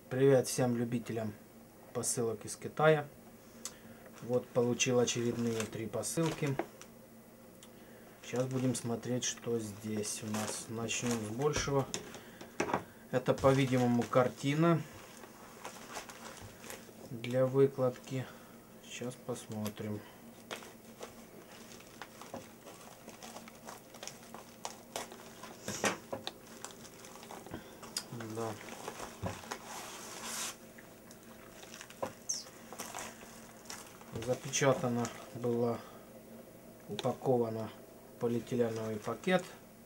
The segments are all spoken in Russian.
Привет всем любителям посылок из Китая. Вот получил очередные 3 посылки. Сейчас будем смотреть, что здесь у нас. Начнем с большего. Это, по-видимому, картина для выкладки. Сейчас посмотрим. Да. Запечатана была, упакована в полиэтиленовый пакет,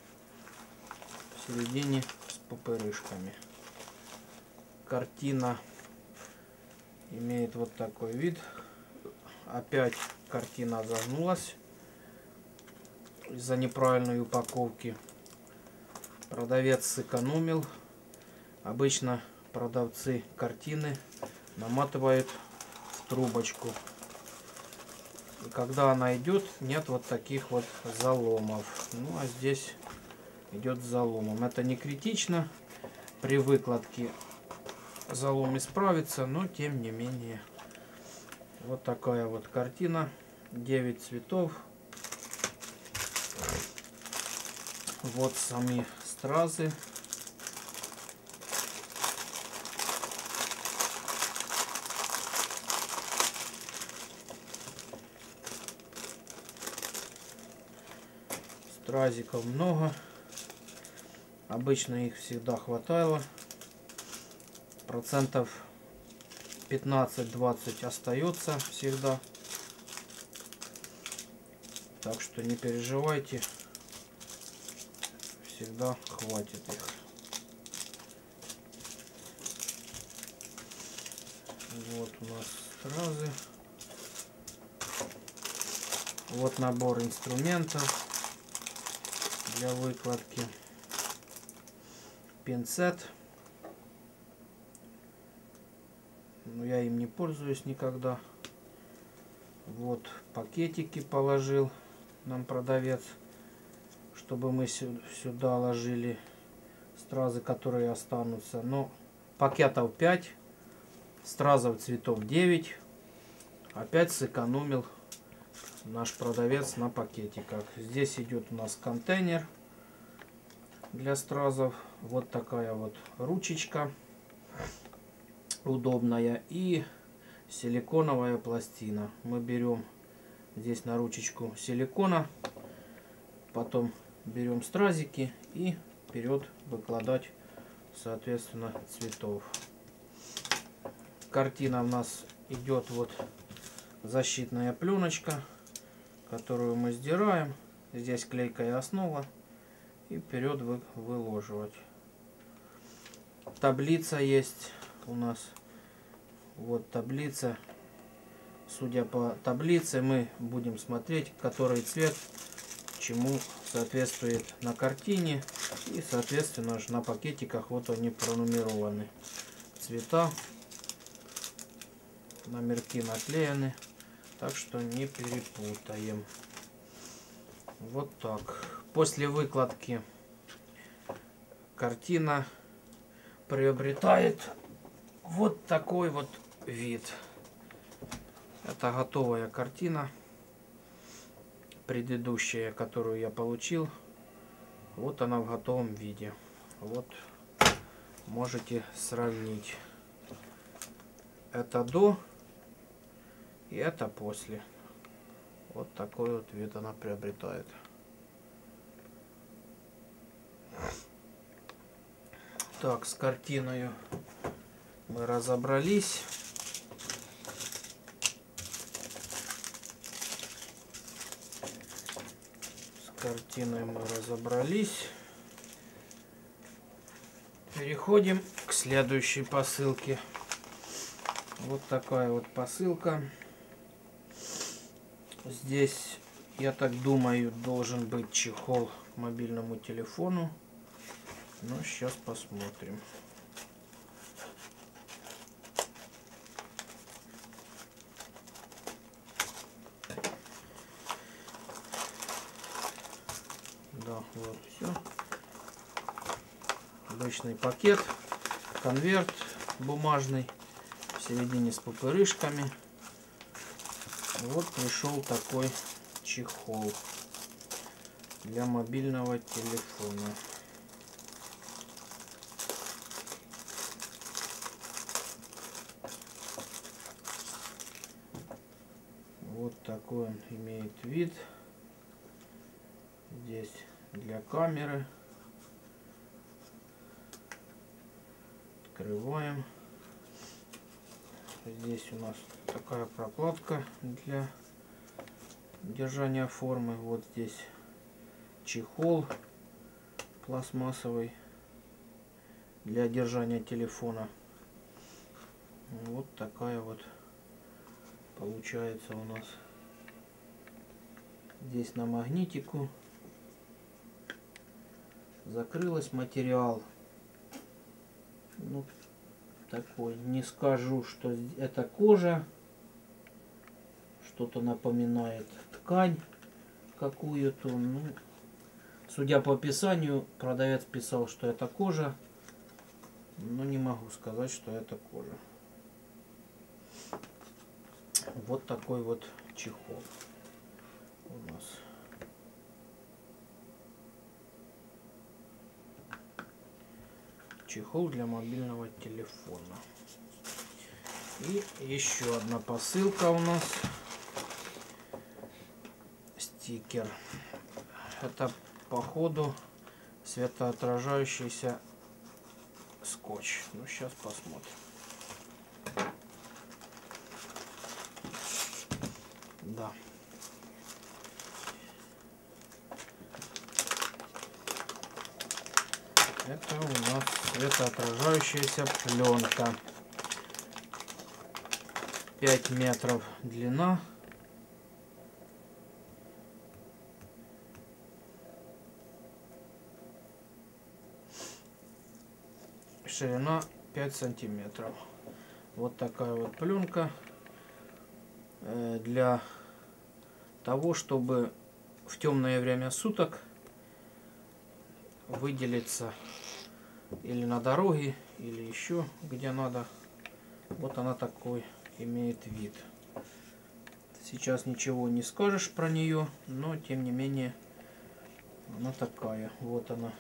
в середине с пупырышками. Картина имеет вот такой вид. Опять картина загнулась из-за неправильной упаковки. Продавец сэкономил. Обычно продавцы картины наматывают в трубочку. И когда она идет, нет вот таких вот заломов. Ну а здесь идет с заломом. Это не критично. При выкладке залом исправится, но тем не менее. Вот такая вот картина. 9 цветов. Вот сами стразы. Стразиков много. Обычно их всегда хватало. Процентов 15-20 остается всегда. Так что не переживайте. Всегда хватит их. Вот у нас стразы. Вот набор инструментов для выкладки. Пинцет. Но я им не пользуюсь никогда. Вот пакетики положил нам продавец, чтобы мы сюда ложили стразы, которые останутся. Но пакетов 5, стразов цветов 9. Опять сэкономил наш продавец на пакетиках. Здесь идет у нас контейнер для стразов. Вот такая вот ручечка удобная и силиконовая пластина. Мы берем здесь на ручечку силикона, потом берем стразики и вперед выкладать соответственно цветов. Картина у нас идет вот защитная пленочка, которую мы сдираем. Здесь клейкая основа и вперед выложивать. Таблица есть у нас. Вот таблица. Судя по таблице, мы будем смотреть, который цвет чему соответствует на картине. И соответственно на пакетиках вот они пронумерованы. Цвета. Номерки наклеены. Так что не перепутаем. Вот так. После выкладки картина приобретает вот такой вот вид. Это готовая картина. Предыдущая, которую я получил. Вот она в готовом виде. Вот можете сравнить. Это до и это после. Вот такой вот вид она приобретает. Так, с картиной мы разобрались. С картиной мы разобрались. Переходим к следующей посылке. Вот такая вот посылка. Здесь, я так думаю, должен быть чехол к мобильному телефону. Но сейчас посмотрим. Да, вот все. Обычный пакет, конверт, бумажный, в середине с пупырышками. Вот пришел такой чехол для мобильного телефона. Вот такой он имеет вид. Здесь для камеры. Открываем. Здесь у нас такая прокладка для держания формы. Вот здесь чехол пластмассовый для держания телефона. Вот такая вот получается у нас. Здесь на магнитику. Закрылась материал. Ну, такой, не скажу, что это кожа. Что-то напоминает ткань какую-то. Ну, судя по описанию, продавец писал, что это кожа. Но не могу сказать, что это кожа. Вот такой вот чехол у нас. Чехол для мобильного телефона. И еще одна посылка у нас. Стикер. Это походу светоотражающийся скотч. Ну, сейчас посмотрим. Да. Это у нас светоотражающаяся пленка. 5 метров длина. Ширина 5 сантиметров. Вот такая вот пленка. Для того, чтобы в темное время суток выделиться или на дороге, или еще где надо. Вот она такой имеет вид. Сейчас ничего не скажешь про нее, но тем не менее она такая. Вот она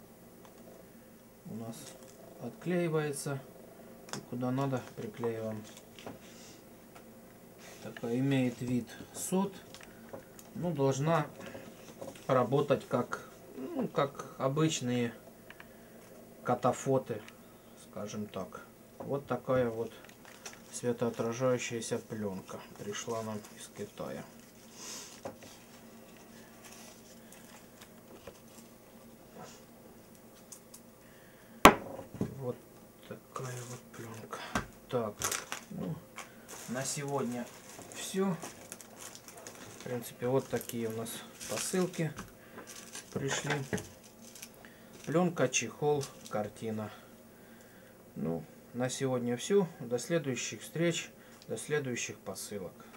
у нас отклеивается, и куда надо приклеиваем. Такая имеет вид сот. Ну, должна работать как обычные катафоты, скажем так. Вот такая вот светоотражающаяся пленка пришла нам из Китая. Вот такая вот пленка. Так, ну, на сегодня все. В принципе, вот такие у нас посылки пришли. Пленка, чехол, картина. Ну, на сегодня все. До следующих встреч, до следующих посылок.